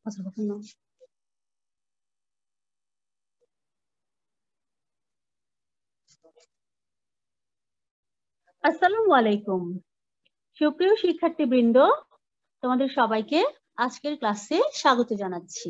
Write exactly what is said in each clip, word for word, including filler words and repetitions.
আসসালামু আলাইকুম, সুপ্রিয় শিক্ষার্থীবৃন্দ, তোমাদের সবাইকে আজকের ক্লাসে স্বাগত জানাচ্ছি।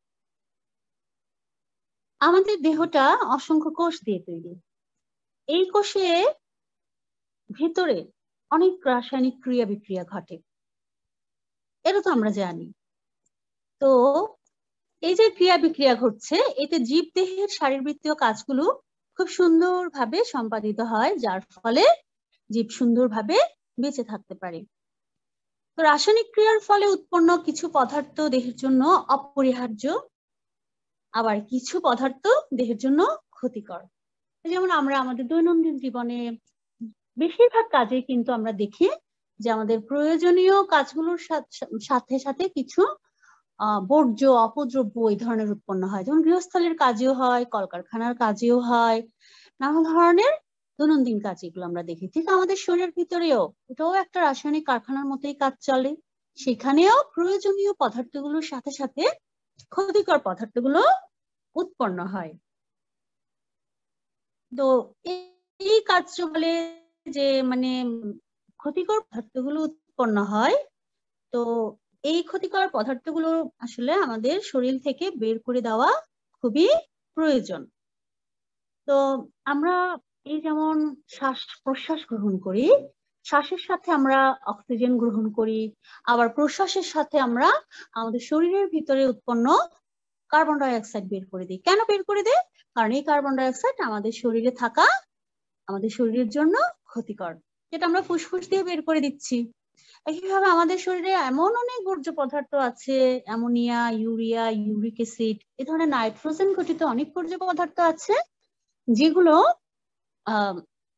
আমাদের দেহটা অসংখ্য কোষ দিয়ে তৈরি। এই কোষে ভিতরে অনেক রাসায়নিক ক্রিয়া বিক্রিয়া ঘটে, এটা তো আমরা জানি। তো এই যে ক্রিয়া বিক্রিয়া ঘটছে, এতে জীব দেহের শারীরবৃত্তীয় কাজগুলো খুব সুন্দরভাবে সম্পাদিত হয়, যার ফলে জীব সুন্দরভাবে বেঁচে থাকতে পারে। তো রাসায়নিক ক্রিয়ার ফলে উৎপন্ন কিছু পদার্থ দেহের জন্য অপরিহার্য, আবার কিছু পদার্থ দেহের জন্য ক্ষতিকর। যেমন আমরা আমাদের দৈনন্দিন জীবনে বেশিরভাগ কাজে কিন্তু আমরা দেখি যে আমাদের প্রয়োজনীয় কাজগুলোর সাথে সাথে কিছু আহ বর্জ্য অপদ্রব্য এই ধরনের উৎপন্ন হয়, যেমন গৃহস্থলের কাজেও হয়, কলকারখানার কাজেও হয়, নানা ধরনের দৈনন্দিন কাজ এগুলো আমরা দেখি। ঠিক আমাদের শরীরের ভিতরেও এটাও একটা রাসায়নিক কারখানার মতোই কাজ চলে, সেখানেও প্রয়োজনীয় পদার্থগুলোর সাথে সাথে ক্ষতিকর পদার্থগুলো উৎপন্ন হয়। তো এই কার্য বলে যে মানে ক্ষতিকর পদার্থগুলো উৎপন্ন হয়, তো এই ক্ষতিকর পদার্থগুলো আসলে আমাদের শরীর থেকে বের করে দেওয়া খুবই প্রয়োজন। তো আমরা এই যেমন শ্বাস প্রশ্বাস গ্রহণ করি, শ্বাসের সাথে আমরা অক্সিজেন গ্রহণ করি, আবার প্রশ্বাসের সাথে আমরা আমাদের শরীরের ভিতরে উৎপন্ন কার্বন ডাই অক্সাইড বের করে দিই। কেন বের করে দেয়? কারণ এই কার্বন ডাই অক্সাইড আমাদের শরীরে থাকা আমাদের শরীরের জন্য ক্ষতিকর, যেটা আমরা ফুসফুস দিয়ে বের করে দিচ্ছি। একইভাবে আমাদের শরীরে এমন অনেক বর্জ্য পদার্থ আছে, অ্যামোনিয়া, ইউরিয়া, ইউরিক অ্যাসিড, এ ধরনের নাইট্রোজেন ঘটিত অনেক বর্জ্য পদার্থ আছে, যেগুলো আহ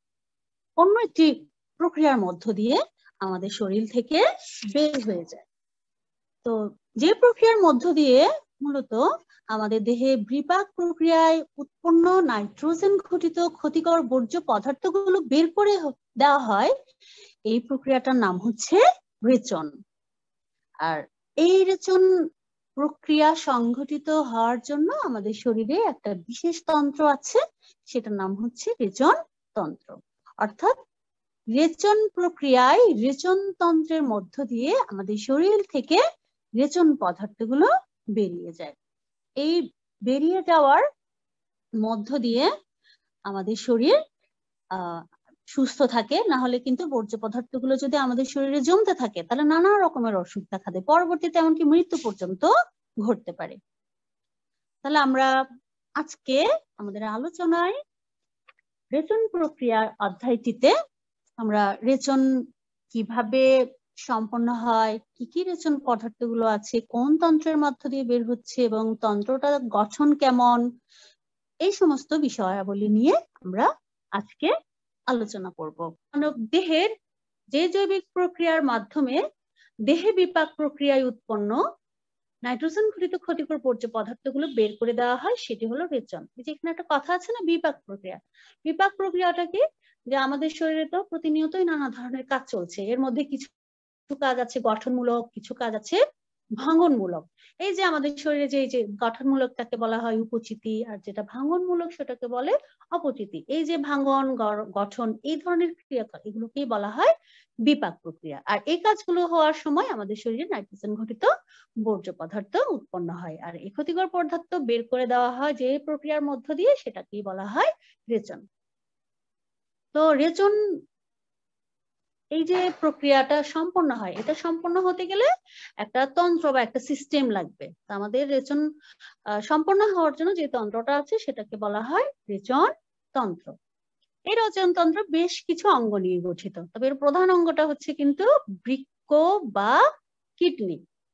অন্য একটি প্রক্রিয়ার মধ্য দিয়ে আমাদের শরীর থেকে বের হয়ে যায়। তো যে প্রক্রিয়ার মধ্য দিয়ে মূলত আমাদের দেহে বিপাক প্রক্রিয়ায় উৎপন্ন নাইট্রোজেন ঘটিত ক্ষতিকর বর্জ্য পদার্থগুলো বের করে দেওয়া হয়, এই প্রক্রিয়াটার নাম হচ্ছে রেচন। আর এই রেচন প্রক্রিয়া সংঘটিত হওয়ার জন্য আমাদের শরীরে একটা বিশেষ তন্ত্র আছে, সেটার নাম হচ্ছে রেচন তন্ত্র। অর্থাৎ রেচন প্রক্রিয়ায় রেচন তন্ত্রের মধ্য দিয়ে আমাদের শরীর থেকে রেচন পদার্থগুলো বেরিয়ে যায়। এই বেরিয়ে যাওয়ার মধ্য দিয়ে আমাদের শরীর আহ সুস্থ থাকে, না হলে কিন্তু বর্জ্য পদার্থগুলো যদি আমাদের শরীরে জমতে থাকে তাহলে নানা রকমের অসুখ দেখা দেয়, পরবর্তীতে এমনকি মৃত্যু পর্যন্ত ঘটতে পারে। তাহলে আমরা আজকে আমাদের আলোচনায় রেচন প্রক্রিয়ার অধ্যায়টিতে আমরা রেচন কিভাবে সম্পন্ন হয়, কি কি রেচন পদার্থগুলো আছে, কোন তন্ত্রের মধ্য দিয়ে বের হচ্ছে এবং তন্ত্রটা গঠন কেমন, এই সমস্ত বিষয়াবলী নিয়ে আমরা আজকে আলোচনা করব। মানব দেহের যে জৈবিক প্রক্রিয়ার মাধ্যমে দেহে বিপাক প্রক্রিয়ায় উৎপন্ন নাইট্রোজেন ঘটিত ক্ষতিকর বর্জ্য পদার্থগুলো বের করে দেওয়া হয়, সেটি হলো রেচন। যেখানে একটা কথা আছে না, বিপাক প্রক্রিয়া। বিপাক প্রক্রিয়াটা কি? যে আমাদের শরীরে তো প্রতিনিয়তই নানা ধরনের কাজ চলছে, এর মধ্যে কিছু কাজ আছে গঠনমূলক, কিছু কাজ আছে ভাঙনমূলক। এই যে আমাদের শরীরে যে যে গঠনমূলকটাকে বলা হয় উপচিতি, আর যেটা ভাঙনমূলক সেটাকে বলে অপচিতি। এই যে ভাঙন গঠন এই ধরনের ক্রিয়া এগুলোকেই বলা হয় বিপাক প্রক্রিয়া। আর এই কাজগুলো হওয়ার সময় আমাদের শরীরে নাইট্রোজেন ঘটিত বর্জ্য পদার্থ উৎপন্ন হয়, আর এই ক্ষতিকর পদার্থ বের করে দেওয়া হয় যে প্রক্রিয়ার মধ্য দিয়ে, সেটাকেই বলা হয় রেচন। তো রেচন এই যে প্রক্রিয়াটা সম্পন্ন হয়, এটা সম্পন্ন হতে গেলে একটা তন্ত্র বা একটা সিস্টেম লাগবে। আমাদের রেচন সম্পন্ন হওয়ার জন্য যে তন্ত্রটা আছে সেটাকে বলা হয় রেচন তন্ত্র। এই রেচন তন্ত্র বেশ কিছু অঙ্গ নিয়ে গঠিত, তবে এর প্রধান অঙ্গটা হচ্ছে কিন্তু বৃক্ক বা কিডনি।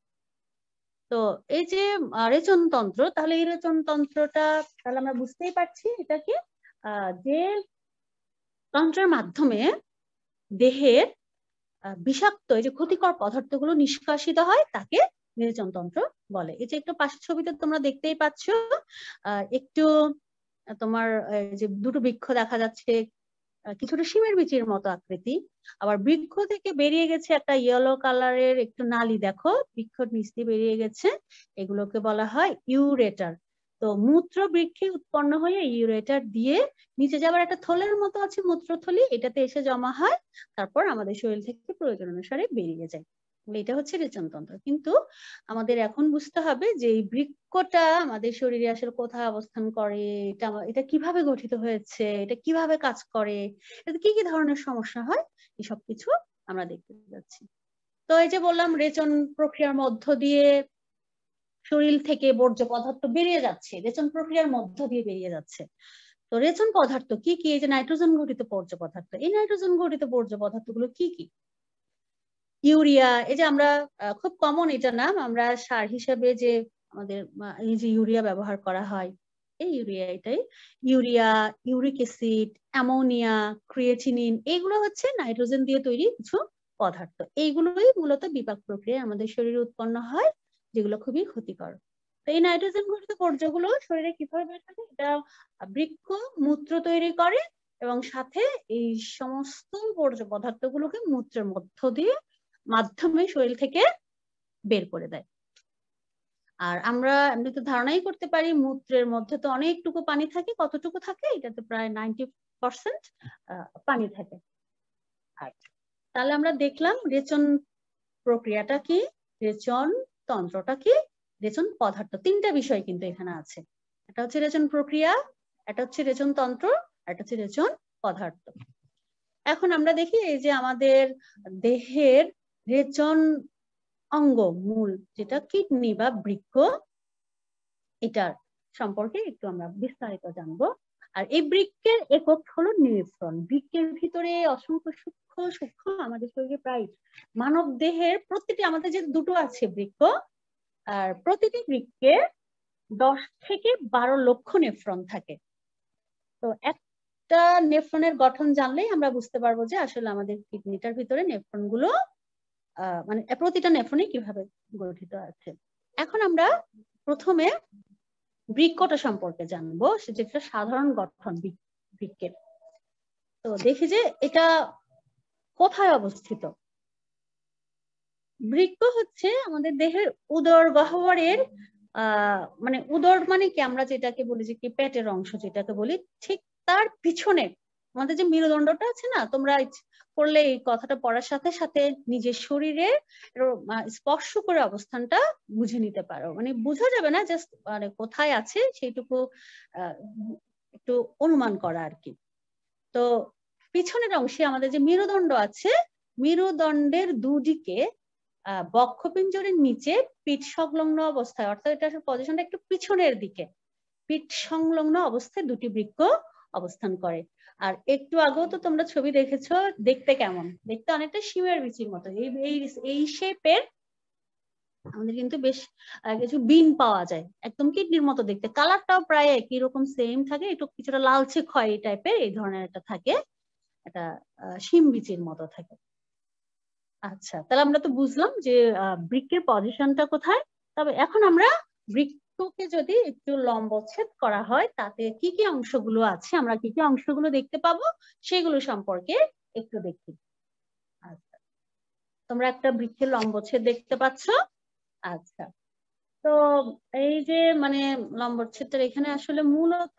তো এই যে রেচন তন্ত্র, তাহলে এই রেচন তন্ত্রটা তাহলে আমরা বুঝতেই পারছি এটা কি, যে তন্ত্রের মাধ্যমে দেহের বিষাক্ত এই যে ক্ষতিকর পদার্থগুলো নিষ্কাশিত হয়, তাকে রেচন তন্ত্র বলে। এই যে একটু পাশের ছবিতে তোমরা দেখতেই পাচ্ছ, একটু তোমার যে দুটো বৃক্ষ দেখা যাচ্ছে, কিছুটা শিমের বিচির মতো আকৃতি। আবার বৃক্ষ থেকে বেরিয়ে গেছে একটা ইয়েলো কালারের একটু নালী, দেখো বৃক্ষর নিচ দিয়ে বেরিয়ে গেছে, এগুলোকে বলা হয় ইউরেটার। তো মূত্র বৃক্ষে উৎপন্ন হয়ে ইউরেটার দিয়ে নিচে যাবার একটা থলের মতো আছে মূত্রথলি, এটাতে এসে জমা হয়, তারপর আমাদের শরীর থেকে প্রয়োজন অনুসারে বেরিয়ে যায়। এটা হচ্ছে রেচনতন্ত্র। কিন্তু আমাদের এখন বুঝতে হবে যে এই বৃক্ষটা আমাদের শরীরে আসলে কোথায় অবস্থান করে, এটা এটা কিভাবে গঠিত হয়েছে, এটা কিভাবে কাজ করে, এতে কি কি ধরনের সমস্যা হয়, এই সব কিছু আমরা দেখতে যাচ্ছি। তো এই যে বললাম রেচন প্রক্রিয়ার মধ্য দিয়ে শরীর থেকে বর্জ্য পদার্থ বেরিয়ে যাচ্ছে, রেচন প্রক্রিয়ার মধ্য দিয়ে বেরিয়ে যাচ্ছে। তো রেচন পদার্থ কি কি? এই যে নাইট্রোজেন ঘটিত বর্জ্য পদার্থ, এই নাইট্রোজেন ঘটিত বর্জ্য পদার্থগুলো কি কি? ইউরিয়া, এই যে আমরা খুব কমন এটা নাম, আমরা সার হিসেবে যে আমাদের এই যে ইউরিয়া ব্যবহার করা হয়, এই ইউরিয়া, এটাই urea, uric acid, ammonia, creatinine, এইগুলো হচ্ছে নাইট্রোজেন দিয়ে তৈরি কিছু পদার্থ। এইগুলোই মূলত বিপাক প্রক্রিয়ায় আমাদের শরীরে উৎপন্ন হয়, যেগুলো খুবই ক্ষতিকর। তো এই নাইট্রোজেন ঘটিত বর্জ্যগুলো শরীরে কিভাবে বের থাকে? এটা বৃক্ষ মূত্র তৈরি করে এবং সাথে এই সমস্ত বর্জ্য পদার্থগুলোকে মূত্রের মধ্য দিয়ে মাধ্যমে শরীর থেকে বের করে দেয়। আর আমরা এমনিতে ধারণাই করতে পারি মূত্রের মধ্যে তো অনেকটুকু পানি থাকে, কতটুকু থাকে? এটাতে প্রায় নাইনটি পার্সেন্ট পানি থাকে। আচ্ছা, তাহলে আমরা দেখলাম রেচন প্রক্রিয়াটা কি, রেচন তন্ত্রটা কি, রেচন পদার্থ, তিনটা বিষয় কিন্তু এখানে আছে। এটা হচ্ছে রেচন প্রক্রিয়া, এটা হচ্ছে রেচন তন্ত্র, এটা হচ্ছে রেচন পদার্থ। এখন আমরা দেখি এই যে আমাদের দেহের রেচন অঙ্গ মূল যেটা কিডনি বা বৃক্ক, এটার সম্পর্কে একটু আমরা বিস্তারিত জানবো। আর এই বৃক্কের একক হলো নেফ্রন। বৃক্কের ভিতরে অসংখ্য সূক্ষ্ম সূক্ষ্ম, আমাদের শরীরে প্রায় মানব দেহের প্রতিটি, আমাদের যে দুটো আছে বৃক্ক, আর প্রতিটি বৃক্কে দশ থেকে বারো লক্ষ নেফ্রন থাকে। তো একটা নেফ্রনের গঠন জানলেই আমরা বুঝতে পারবো যে আসলে আমাদের কিডনিটার ভিতরে নেফ্রন গুলো আহ মানে প্রতিটা নেফ্রনই কিভাবে গঠিত আছে। এখন আমরা প্রথমে বৃক্কটা সম্পর্কে জানবো, যেটা সাধারণ গঠন বৃক্কের। তো দেখি যে এটা কোথায় অবস্থিত। বৃক্ক হচ্ছে আমাদের দেহের উদর গহ্বরের আহ মানে উদর মানে কি, আমরা যেটাকে বলি যে কি পেটের অংশ যেটাকে বলি, ঠিক তার পিছনে আমাদের যে মেরুদণ্ডটা আছে না, তোমরা পড়লে এই কথাটা পড়ার সাথে সাথে নিজের শরীরে স্পর্শ করে অবস্থানটা বুঝে নিতে পারো। মানে বোঝা যাবে না, জাস্ট মানে কোথায় আছে সেইটুকু আহ একটু অনুমান করা আর কি। তো পিছনের অংশে আমাদের যে মেরুদণ্ড আছে, মেরুদণ্ডের দুদিকে আহ বক্ষপিঞ্জরের নিচে পিঠ সংলগ্ন অবস্থায়, অর্থাৎ এটা পজিশনটা একটু পিছনের দিকে, পিঠ সংলগ্ন অবস্থায় দুটি বৃক্ক অবস্থান করে। আর একটু আগেও তো তোমরা ছবি দেখেছো, দেখতে কেমন? দেখতে অনেকটা শিমের বিচির মতো। এই এই শেপের আমাদের কিন্তু বেশ কিছু বিন পাওয়া যায়, একদম কিডনির মতো দেখতে, কালারটাও প্রায় একই রকম সেম থাকে, একটু কিছুটা লালচে খয়েরি টাইপের এই ধরনের একটা থাকে, এটা শিম বিচির মতো থাকে। আচ্ছা, তাহলে আমরা তো বুঝলাম যে বৃক্কের পজিশনটা কোথায়। তবে এখন আমরা বৃক্ককে যদি একটু লম্বচ্ছেদ করা হয়, তাতে কি কি অংশগুলো আছে, আমরা কি কি অংশগুলো দেখতে পাবো, সেগুলো সম্পর্কে একটু দেখি। আচ্ছা, তোমরা একটা বৃক্কের লম্বচ্ছেদ দেখতে পাচ্ছ। আচ্ছা, তো এই যে মানে লম্বচ্ছেদটা এখানে আসলে মূলত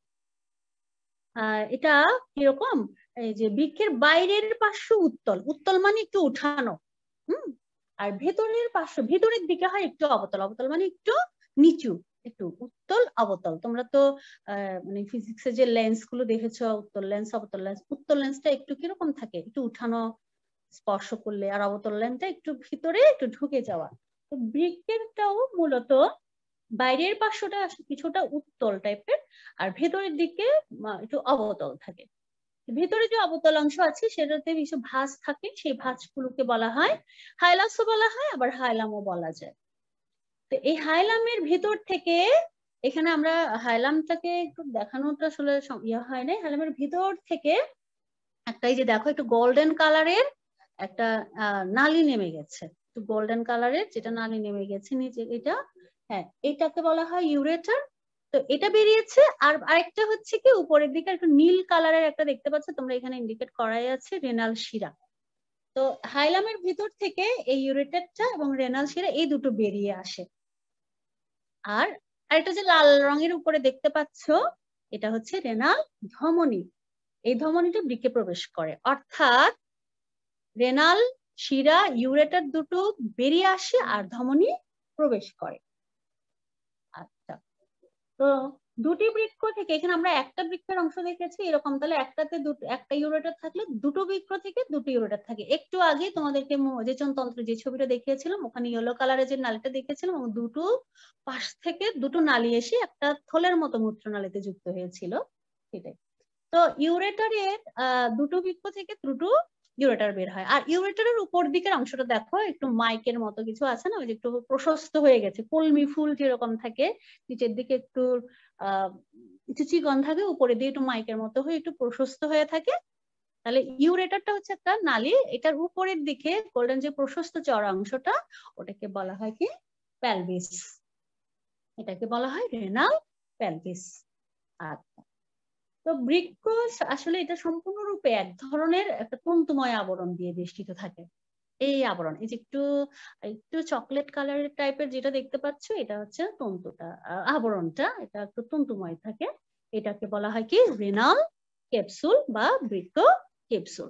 আহ এটা কিরকম, এই যে বৃক্কের বাইরের পার্শ্ব উত্তল, উত্তল মানে একটু উঠানো, হুম, আর ভেতরের পার্শ্ব ভেতরের দিকে হয় একটু অবতল, অবতল মানে একটু নিচু, একটু উত্তল অবতল। তোমরা তো আহ মানে ফিজিক্সের যে লেন্স গুলো দেখেছো, উত্তল লেন্স অবতল লেন্স, উত্তল লেন্সটা একটু কিরকম থাকে, একটু উঠানো স্পর্শ করলে, আর অবতল লেন্সটা একটু ভিতরে একটু ঢুকে যাওয়া। তো বৃক্কেরটাও মূলত বাইরের পার্শ্বটা কিছুটা উত্তল টাইপের, আর ভেতরের দিকে একটু অবতল থাকে। ভেতরে যে অবতল অংশ আছে সেটাতে কিছু ভাঁজ থাকে, সেই ভাঁজগুলোকে বলা হয় হাইলাসও বলা হয়, আবার হাইলামও বলা যায়। তো এই হাইলামের ভেতর থেকে, এখানে আমরা হাইলামটাকে একটু দেখানোটা আসলে ইয়ে হয় না, হাইলামের ভেতর থেকে একটা, এই যে দেখো একটু গোল্ডেন কালারের একটা আহ নালি নেমে গেছে, একটু গোল্ডেন কালারের যেটা নালি নেমে গেছে নিচে, এটা হ্যাঁ এটাকে বলা হয় ইউরেটার। তো তো এটা বেরিয়েছে। আর আরেকটা হচ্ছে কি উপরের দিকে একটা নীল কালারের একটা দেখতে পাচ্ছ তোমরা, এখানে ইন্ডিকেট করাই আছে রেনাল শিরা। তো হাইলামের ভিতর থেকে এই ইউরেটারটা এবং রেনাল শিরা এই দুটো বেরিয়ে আসে। আর আরেকটা যে লাল রঙের উপরে দেখতে পাচ্ছ এটা হচ্ছে রেনাল ধমনী। এই ধমনীটা বৃক্কে প্রবেশ করে, অর্থাৎ রেনাল শিরা ইউরেটার দুটো বেরিয়ে আসে আর ধমনী প্রবেশ করে। আচ্ছা, তো দুটি বৃক্ক থেকে এখানে আমরা একটা বৃক্ষের অংশ দেখেছি এরকম, তাহলে একটাতে দুটো একটা ইউরেটার থাকলে দুটো বৃক্ক থেকে দুটো ইউরেটার থাকে। একটু আগে তোমাদেরকে মোজেচন তন্ত্র যে ছবিটা দেখিয়েছিলাম ওখানে ইয়েলো কালারের যে নালীটা দেখেছিলাম এবং দুটো পাশ থেকে দুটো নালী এসে একটা থলের মতো মূত্রনালীতে যুক্ত হয়েছিল, সেটাই। তো ইউরেটারের আহ দুটো বৃক্ক থেকে দুটো ইউরেটার বের হয়। আর ইউরেটারের উপর দিকের অংশটা দেখো একটু মাইকের মতো কিছু আছে না, ওই যে একটু প্রশস্ত হয়ে গেছে, কলমি ফুল যেরকম থাকে নিচের দিকে একটু আহ একটু চিকন থাকে, উপরের দিকে একটু মাইকের মতো হয়ে একটু প্রশস্ত হয়ে থাকে। তাহলে ইউরেটারটা হচ্ছে একটা নালী, এটার উপরের দিকে গোল্ডেন যে প্রশস্ত চওড়া অংশটা ওটাকে বলা হয় কি পেলভিস, এটাকে বলা হয় রেনাল পেলভিস। আচ্ছা, তো বৃক্ক আসলে এটা সম্পূর্ণরূপে এক ধরনের একটা তন্তুময় আবরণ দিয়ে বেষ্টিত থাকে। এই আবরণ, এই যে একটু একটু চকলেট কালারের টাইপের যেটা দেখতে পাচ্ছ এটা হচ্ছে তন্তুটা, আবরণটা এটা একটু তন্তুময় থাকে। এটাকে বলা হয় কি রেনাল ক্যাপসুল বা বৃক্ক ক্যাপসুল।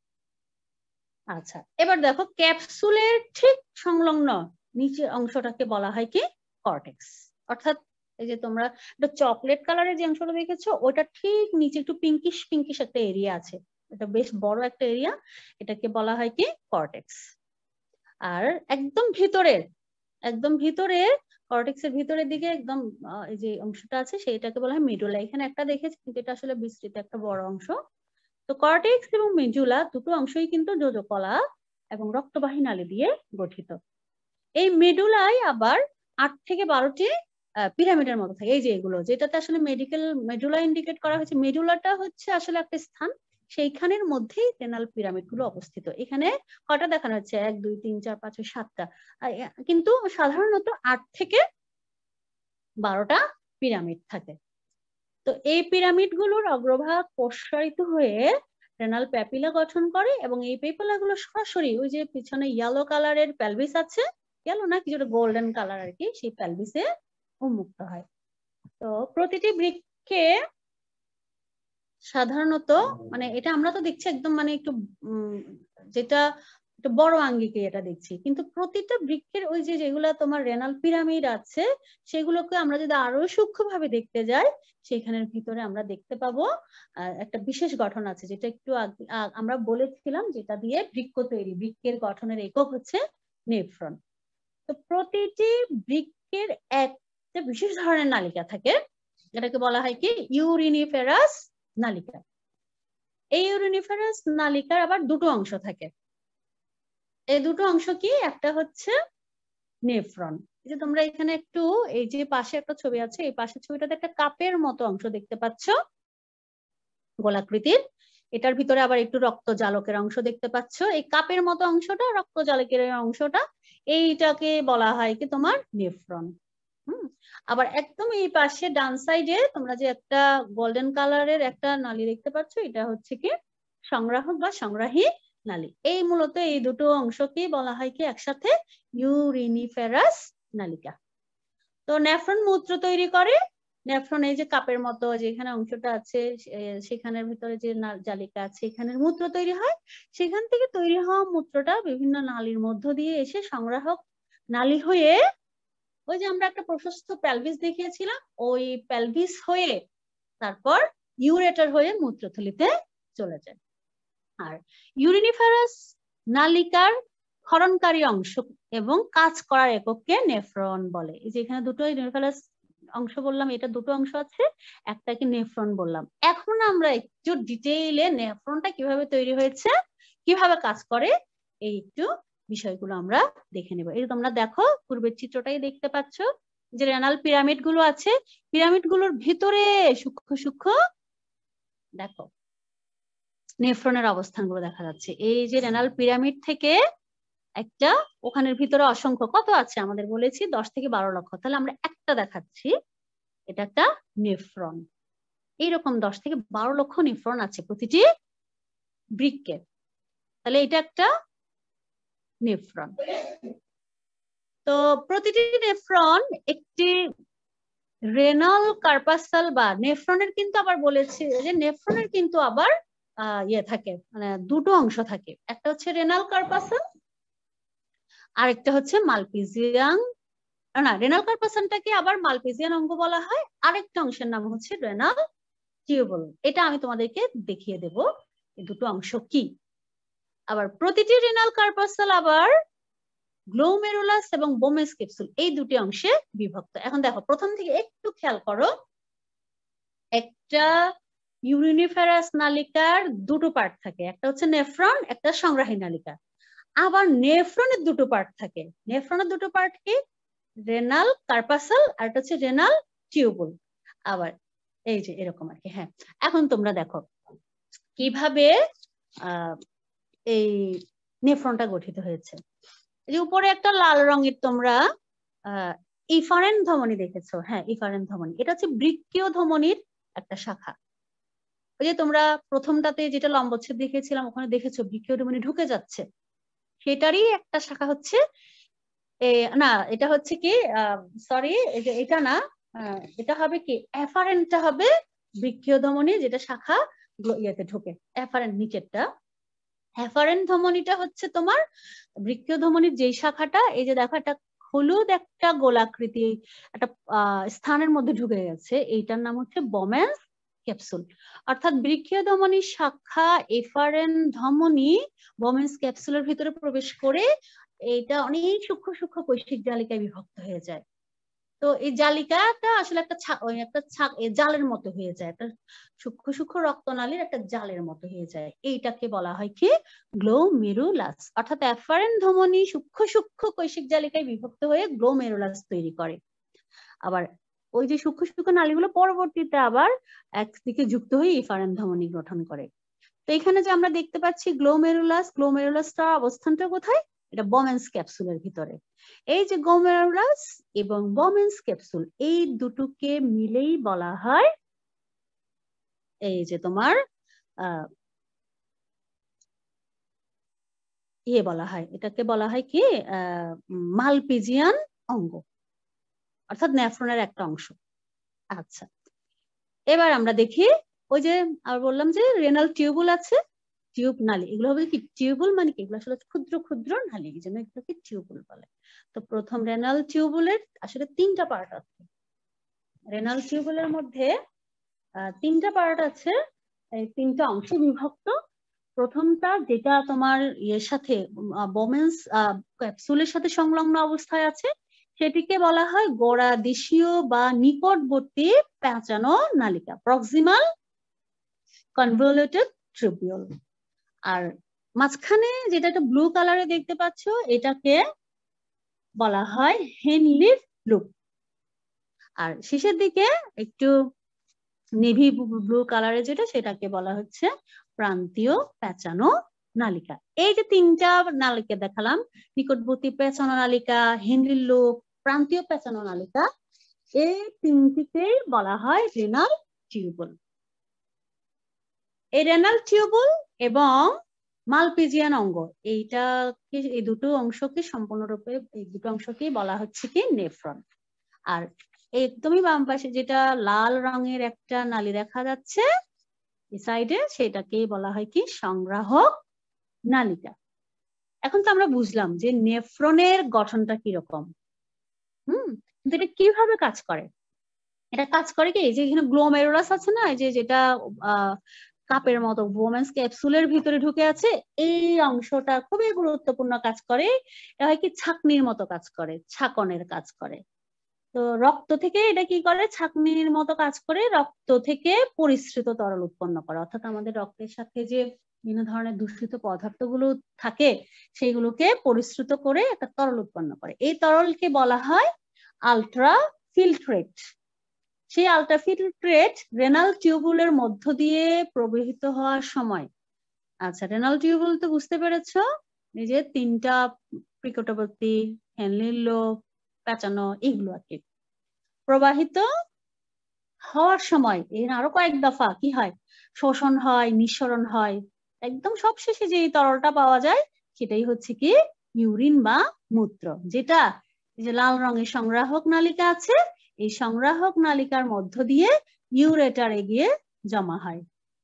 আচ্ছা, এবার দেখো ক্যাপসুলের ঠিক সংলগ্ন নিচের অংশটাকে বলা হয় কি কর্টেক্স। অর্থাৎ এই যে তোমরা একটা চকলেট কালারের যে অংশটা দেখেছো ওটা ঠিক নিচে একটু পিঙ্কিশ পিঙ্কিশ একটা এরিয়া আছে, এটা বেশ বড় একটা এরিয়া, এটাকে বলা হয় কি কর্টেক্স। আর একদম ভিতরের একদম ভিতরে কর্টেক্সের ভিতরের দিকে একদম এই যে অংশটা আছে সেইটাকে বলা হয় মেডুলা। এখানে একটা দেখেছি কিন্তু এটা আসলে বিস্তৃত একটা বড় অংশ। তো কর্টেক্স এবং মেডুলা দুটো অংশই কিন্তু যোজকলা এবং রক্তবাহী নালী দিয়ে গঠিত। এই মেডুলায় আবার আট থেকে বারোটি পিরামিডের মতো থাকে, এই যে এগুলো যেটাতে আসলে মেডিকেল মেডুলা ইন্ডিকেট করা হয়েছে। মেডুলাটা হচ্ছে আসলে একটা স্থান, সেইখানের মধ্যেই রেনাল পিরামিড গুলো অবস্থিত। এখানে কটা দেখানো হচ্ছে এক দুই তিন চার পাঁচ ছয় সাতটা, কিন্তু সাধারণত আট থেকে বারোটা পিরামিড থাকে। তো এই পিরামিড গুলোর অগ্রভাগ প্রসারিত হয়ে রেনাল প্যাপিলা গঠন করে এবং এই প্যাপিলা গুলো সরাসরি ওই যে পিছনে ইয়েলো কালারের পেলভিস আছে, ইয়েলো না কিছুটা গোল্ডেন কালার আর কি, সেই পেলভিসে উন্মুক্ত হয়। তো প্রতিটি বৃক্ষে সাধারণত মানে এটা আমরা তো দেখছি একদম মানে একটু যেটা একটু বড় আঙ্গিকে এটা দেখছি, কিন্তু প্রতিটা বৃক্ষের ওই যে যেগুলা তোমার রেনাল পিরামিড আছে সেগুলোকে আমরা যদি আরো সূক্ষ্মভাবে দেখতে যাই সেখানের ভিতরে আমরা দেখতে পাবো একটা বিশেষ গঠন আছে, যেটা একটু আমরা বলেছিলাম যেটা দিয়ে বৃক্ক তৈরি। বৃক্ষের গঠনের একক হচ্ছে নেফ্রন। তো প্রতিটি বৃক্ষের একটা বিশেষ ধরনের নালিকা থাকে, এটাকে বলা হয় কি ইউরিনিফেরাস নালিকা। এই ইউরিনিফেরাস নালিকার আবার দুটো অংশ থাকে। এই দুটো অংশ কি, একটা হচ্ছে নেফ্রন। এই যে তোমরা এখানে একটু এই যে পাশে একটা ছবি আছে, এই পাশের ছবিটাতে একটা কাপের মতো অংশ দেখতে পাচ্ছ গোলাকৃতির, এটার ভিতরে আবার একটু রক্ত জালকের অংশ দেখতে পাচ্ছ। এই কাপের মতো অংশটা রক্ত জালকের অংশটা এইটাকে বলা হয় কি তোমার নেফ্রন। হুম, আবার একদম এই পাশে ডান সাইডে তোমরা যে একটা গোল্ডেন কালারের একটা নালী দেখতে পাচ্ছ এটা হচ্ছে কি সংগ্রাহক বা সংগ্রাহী নালী। এই মূলত এই দুটো অংশকে বলা হয় কি একসাথে ইউরিনিফেরাস নালিকা। তো নেফ্রন মূত্র তৈরি করে। নেফ্রন এই যে কাপের মতো যেখানে অংশটা আছে সেখানের ভিতরে যে জালিকা আছে এখানে মূত্র তৈরি হয়, সেখান থেকে তৈরি হওয়া মূত্রটা বিভিন্ন নালীর মধ্য দিয়ে এসে সংগ্রাহক নালী হয়ে ওই যে আমরা একটা প্রশস্ত পেলভিস দেখিয়েছিলাম ওই পেলভিস হয়ে তারপর ইউরেটার হয়ে মূত্রথলিতে চলে যায়। আর ইউরিনিফেরাস নালিকার ক্ষরণকারী অংশ এবং কাজ করার একককে নেফ্রন বলে। এই যে এখানে দুটো ইউরিনিফেরাস অংশ বললাম, এটা দুটো অংশ আছে, একটাকে নেফ্রন বললাম। এখন আমরা একটু ডিটেইলে নেফ্রনটা কিভাবে তৈরি হয়েছে, কিভাবে কাজ করে এই একটু বিষয়গুলো আমরা দেখে নেব। এই তোমরা দেখো পূর্বের চিত্রটাই দেখতে পাচ্ছ যে রেনাল পিরামিড গুলো আছে, পিরামিড গুলোর ভিতরে সূক্ষ্ম সূক্ষ্ম দেখো নেফ্রনের অবস্থানগুলো দেখা যাচ্ছে। এই যে রেনাল পিরামিড থেকে একটা ওখানের ভিতরে অসংখ্য কত আছে আমাদের বলেছি দশ থেকে বারো লক্ষ, তাহলে আমরা একটা দেখাচ্ছি। এটা একটা নেফ্রন। এইরকম দশ থেকে বারো লক্ষ নেফ্রন আছে প্রতিটি বৃক্কে। তাহলে এটা একটা নেফ্রন। তো প্রতিটি নেফ্রন একটি রেনাল কার্পাসাল বা নেফ্রনের কিন্তু আবার বলেছি যে নেফ্রনের কিন্তু আবার ইয়ে থাকে, মানে দুটো অংশ থাকে, একটা হচ্ছে রেনাল কার্পাসাল আরেকটা হচ্ছে মালপিজিয়ান, না রেনাল কার্পাসালটাকে আবার মালপিজিয়ান অঙ্গ বলা হয়, আরেকটা অংশের নাম হচ্ছে রেনাল টিউবুল। এটা আমি তোমাদেরকে দেখিয়ে দেব এই দুটো অংশ কি। আবার প্রতিটি রেনাল কার্পাসাল আবার গ্লোমেরুলাস এবং বোমেন্স ক্যাপসুল এই দুটি অংশে বিভক্ত। এখন দেখো প্রথম থেকে একটু খেয়াল করো, একটা ইউরিনিফেরাস নালিকার দুটো পার্ট থাকে, একটা হচ্ছে নেফ্রন, একটা সংগ্রাহী নালিকা। আবার নেফ্রনের দুটো পার্ট থাকে, নেফ্রনের দুটো পার্ট কি, রেনাল কার্পাসাল আর একটা হচ্ছে রেনাল টিউবুল। আবার এই যে এরকম আর কি। হ্যাঁ, এখন তোমরা দেখো কিভাবে আহ এই নেফ্রনটা গঠিত হয়েছে। এই যে উপরে একটা লাল রঙের তোমরা আহ ইফারেন ধমনী দেখেছো। হ্যাঁ, ইফারেন ধমনী এটা হচ্ছে বৃক্কীয় ধমনীর একটা শাখা। ওই যে তোমরা প্রথমটাতে যেটা লম্বচ্ছেদ দেখেছিলাম ওখানে দেখেছো বৃক্কীয় ধমনী ঢুকে যাচ্ছে, সেটারই একটা শাখা হচ্ছে না, এটা হচ্ছে কি সরি এটা না, এটা হবে কি এফারেন্টটা হবে বৃক্কীয় ধমনী, যেটা শাখা ইয়েতে ঢোকে এফারেন্ট নিচেরটা। এফারেন্ট ধমনীটা হচ্ছে তোমার বৃক্কীয় ধমনীর যেই শাখাটা, এই যে দেখো একটা হলুদ একটা গোলাকৃতি একটা স্থানের মধ্যে ঢুকে গেছে, এইটার নাম হচ্ছে বোমেন্স ক্যাপসুল। অর্থাৎ বৃক্কীয় ধমনীর শাখা এফারেন্ট ধমনী বোমেন্স ক্যাপসুলের ভিতরে প্রবেশ করে এইটা অনেক সূক্ষ্ম সূক্ষ্ম কৈশিক জালিকায় বিভক্ত হয়ে যায়। তো এই জালিকাটা আসলে একটা একটা জালের মতো হয়ে যায়, একটা সূক্ষ্ম সূক্ষ্ম রক্তনালীর একটা জালের মতো হয়ে যায়। এইটাকে বলা হয় কি গ্লোমেরুলাস। অর্থাৎ এফারেন্ট ধমনী সূক্ষ্ম সূক্ষ্ম কৈশিক জালিকায় বিভক্ত হয়ে গ্লোমেরুলাস তৈরি করে। আবার ওই যে সূক্ষ্ম সূক্ষ্ম নালীগুলো পরবর্তীতে আবার একদিকে যুক্ত হয়ে ইফারেন্ট ধমনী গঠন করে। তো এখানে যে আমরা দেখতে পাচ্ছি গ্লোমেরুলাস, গ্লোমেরুলাসটার অবস্থানটা কোথায়, এটা বোমেন্স ক্যাপসুলের ভিতরে। এই যে গ্লোমেরুলাস এবং বোমেন্স ক্যাপসুল এই দুটোকে মিলেই বলা হয় এই যে তোমার আহ ইয়ে বলা হয়, এটাকে বলা হয় কি আহ মালপিজিয়ান অঙ্গ, অর্থাৎ নেফ্রনের একটা অংশ। আচ্ছা, এবার আমরা দেখি ওই যে আর বললাম যে রেনাল টিউবুল আছে, টিউব নালী, এগুলো হবে কি টিউবুল মানে কি, এগুলো আসলে ক্ষুদ্র ক্ষুদ্র নালী, এই জন্য এগুলোকে টিউবুল বলে। তো প্রথম রেনাল টিউবুলের আসলে তিনটা পার্ট আছে। রেনাল টিউবুলের মধ্যে তিনটা পার্ট আছে, এই তিনটা অংশে বিভক্ত। প্রথমটা যেটা তোমার ইয়ের সাথে বোমেন্স ক্যাপসুলের সাথে সংলগ্ন অবস্থায় আছে সেটিকে বলা হয় গোড়াদেশীয় বা নিকটবর্তী প্যাঁচানো নালিকা, প্রক্সিমাল কনভলিউটেড টিউবিউল। আর মাঝখানে যেটা একটা ব্লু কালারে দেখতে পাচ্ছ এটাকে বলা হয় হেনলির লুপ। আর শেষের দিকে একটু নেভি ব্লু কালারে যেটা সেটাকে বলা হচ্ছে প্রান্তীয় প্যাঁচানো নালিকা। এই যে তিনটা নালিকা দেখালাম, নিকটবর্তী প্যাঁচানো নালিকা, হেনলির লুপ, প্রান্তীয় প্যাঁচানো নালিকা, এই তিনটিকেই বলা হয় রেনাল টিউবুল। এই রেনাল টিউবুল এবং মালপিজিয়ান অঙ্গ এইটাকে, এই দুটো অংশকে সম্পূর্ণরূপে এই দুটো অংশকেই বলা হচ্ছে কি নেফ্রন। আর একদমই বাম পাশে যেটা লাল রঙের একটা নালী দেখা যাচ্ছে এই সাইডে, সেটাকেই বলা হয় কি সংগ্রাহক নালিকা। এখন তো আমরা বুঝলাম যে নেফ্রনের গঠনটা কিরকম, হুম কিন্তু এটা কিভাবে কাজ করে। এটা কাজ করে কি, এই যে এখানে গ্লোমেরুলাস আছে না, এই যে যেটা আহ কাপের মতো বোমেন্স ক্যাপসুলের ভিতরে ঢুকে আছে, এই অংশটা খুবই গুরুত্বপূর্ণ কাজ করে। এটা হয় কি ছাকনির মতো কাজ করে, ছাকনের কাজ করে। তো রক্ত থেকে এটা কি করে, ছাকনির মতো কাজ করে রক্ত থেকে পরিশ্রিত তরল উৎপন্ন করে। অর্থাৎ আমাদের রক্তের সাথে যে বিভিন্ন ধরনের দূষিত পদার্থগুলো থাকে সেইগুলোকে পরিশ্রিত করে একটা তরল উৎপন্ন করে। এই তরলকে বলা হয় আলট্রা ফিল্ট্রেট। সেই আলট্রা ফিল্ট্রেট রেনাল টিউবুলের মধ্য দিয়ে প্রবাহিত হওয়ার সময়, আচ্ছা রেনাল টিউবুল তো বুঝতে পেরেছো, এই যে তিনটা নিকটবর্তী, হেনলির লুপ, প্যাঁচানো, এগুলো আর কি প্রবাহিত হওয়ার সময় এর আরো কয়েক দফা কি হয়, শোষণ হয়, নিঃসরণ হয়। একদম সবশেষে যে তরলটা পাওয়া যায় সেটাই হচ্ছে কি ইউরিন বা মূত্র, যেটা এই যে লাল রঙের সংগ্রাহক নালিকা আছে, এই সংগ্রাহক নালিকার মধ্য দিয়ে ইউরেটারে গিয়ে জমা হয়।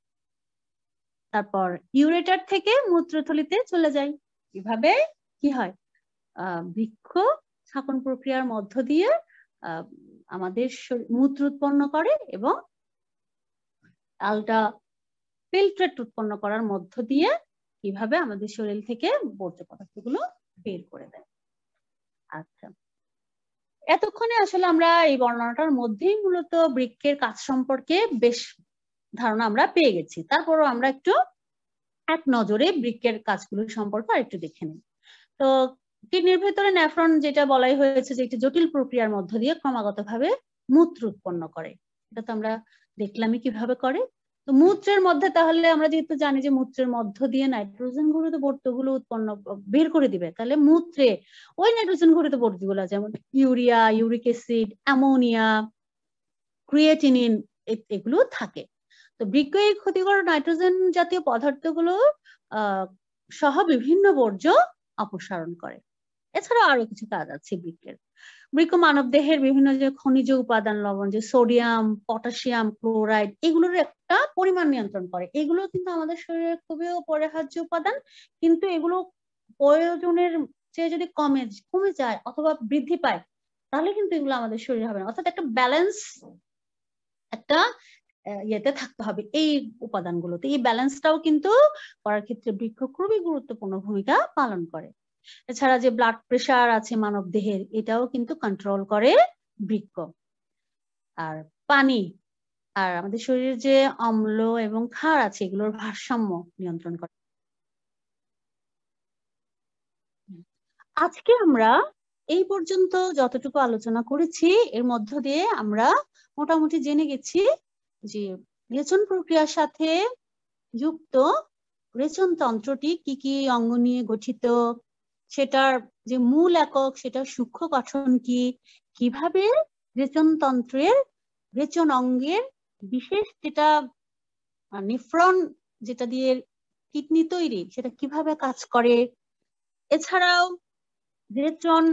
তারপর ইউরেটার থেকে মূত্রথলিতে চলে যায়। এভাবে কি হয়, আহ বৃক্ক শাকন প্রক্রিয়ার মধ্য দিয়ে আহ আমাদের মূত্র উৎপন্ন করে এবং আলটা ফিল্ট্রেট উৎপন্ন করার মধ্য দিয়ে কিভাবে আমাদের শরীর থেকে বর্জ্য পদার্থগুলো বের করে দেয়। আচ্ছা, এতক্ষণে আসলে আমরা এই বর্ণনাটার মধ্যেই মূলত বৃক্কের কাজ সম্পর্কে বেশ ধারণা আমরা পেয়ে গেছি। তারপরও আমরা একটু এক নজরে বৃক্কের কাজগুলো সম্পর্কে আরেকটু দেখে নিই। তো কিডনির ভেতরে নেফ্রন যেটা বলাই হয়েছে যে একটি জটিল প্রক্রিয়ার মধ্য দিয়ে ক্রমাগতভাবে মূত্র উৎপন্ন করে, এটা তো আমরা দেখলামই কিভাবে করে। তো মূত্রের মধ্যে তাহলে আমরা যেহেতু জানি যে মূত্রের মধ্য দিয়ে নাইট্রোজেন ঘটিত বর্জ্যগুলো উৎপন্ন বের করে দিবে, তাহলে মূত্রে ওই নাইট্রোজেন ঘটিত বর্জ্যগুলো যেমন urea, uric acid, ammonia, creatinine এগুলো থাকে। তো বৃক্ক এই ক্ষতিকর নাইট্রোজেন জাতীয় পদার্থগুলো আহ সহ বিভিন্ন বর্জ্য অপসারণ করে। এছাড়াও আরো কিছু কাজ আছে বৃক্কের। বৃক্ক মানব দেহের বিভিন্ন যে খনিজ উপাদান লবণ, যে সোডিয়াম, পটাশিয়াম, ক্লোরাইড, এগুলোর একটা পরিমাণ নিয়ন্ত্রণ করে। এগুলো কিন্তু আমাদের শরীরের খুবই অপরিহার্য উপাদান, কিন্তু এগুলো প্রয়োজনের চেয়ে যদি কমে কমে যায় অথবা বৃদ্ধি পায় তাহলে কিন্তু এগুলো আমাদের শরীরে হবে না। অর্থাৎ একটা ব্যালেন্স একটা ইয়েতে থাকতে হবে এই উপাদানগুলোতে। এই ব্যালেন্সটাও কিন্তু করার ক্ষেত্রে বৃক্ক খুবই গুরুত্বপূর্ণ ভূমিকা পালন করে। এছাড়া যে ব্লাড প্রেশার আছে মানব দেহের, এটাও কিন্তু কন্ট্রোল করে বৃক্ক। আর পানি আর আমাদের শরীরে যে অম্ল এবং ক্ষার আছে এগুলোর ভারসাম্য নিয়ন্ত্রণ করে। আজকে আমরা এই পর্যন্ত যতটুকু আলোচনা করেছি এর মধ্য দিয়ে আমরা মোটামুটি জেনে গেছি যে রেচন প্রক্রিয়ার সাথে যুক্ত রেচন তন্ত্রটি কি কি অঙ্গ নিয়ে গঠিত, সেটার যে মূল একক সেটার সূক্ষ্ম গঠন কি, কিভাবে রেচন তন্ত্রের রেচন অঙ্গের বিশেষ যেটা নেফ্রন যেটা দিয়ে কিডনি তৈরি সেটা কিভাবে কাজ করে, এছাড়াও রেচন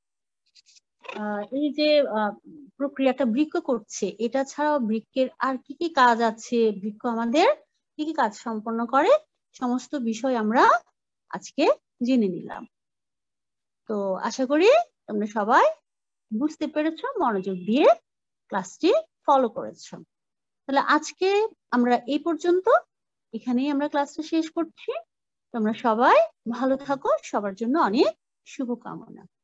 এই যে প্রক্রিয়াটা বৃক্ক করছে এটা ছাড়াও বৃক্কের আর কি কি কাজ আছে, বৃক্ক আমাদের কি কি কাজ সম্পন্ন করে, সমস্ত বিষয় আমরা আজকে জেনে নিলাম। তো আশা করি তোমরা সবাই বুঝতে পেরেছো, মনোযোগ দিয়ে ক্লাসটি ফলো করেছো। তাহলে আজকে আমরা এই পর্যন্ত, এখানেই আমরা ক্লাসটা শেষ করছি। তোমরা সবাই ভালো থাকো, সবার জন্য অনেক শুভকামনা।